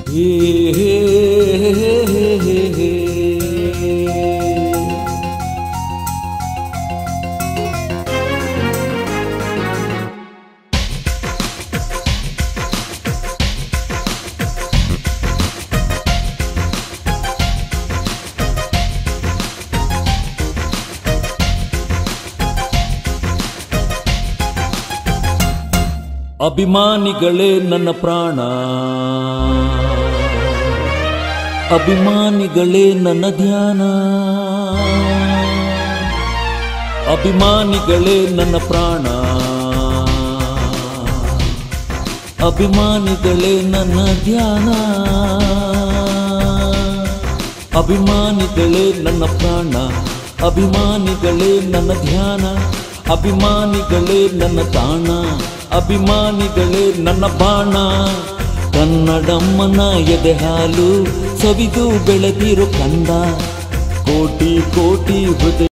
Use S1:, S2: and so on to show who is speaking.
S1: ಹೇ ಹೇ ಹೇ ಹೇ ಹೇ. ಅಭಿಮಾನಿಗಳೇ ನನ್ನ ಪ್ರಾಣ, ಅಭಿಮಾನಿಗಳೇ ನನ್ನ ಧ್ಯಾನ, ಅಭಿಮಾನಿಗಳೇ ನನ್ನ ಪ್ರಾಣ, ಅಭಿಮಾನಿಗಳೇ ನನ್ನ ಧ್ಯಾನ, ಅಭಿಮಾನಿಗಳೇ ನನ್ನ ಪ್ರಾಣ, ಅಭಿಮಾನಿಗಳೇ ನನ್ನ ಧ್ಯಾನ, ಅಭಿಮಾನಿಗಳೇ ನನ್ನ ತಾಣ, ಅಭಿಮಾನಿಗಳೇ ನನ್ನ ಬಾಣ. ಕನ್ನಡಮ್ಮನ ಎದೆ ಹಾಲು ಸವಿದು ಬೆಳೆದಿರೋ ಕಂದ, ಕೋಟಿ ಕೋಟಿ ಹೃದಯ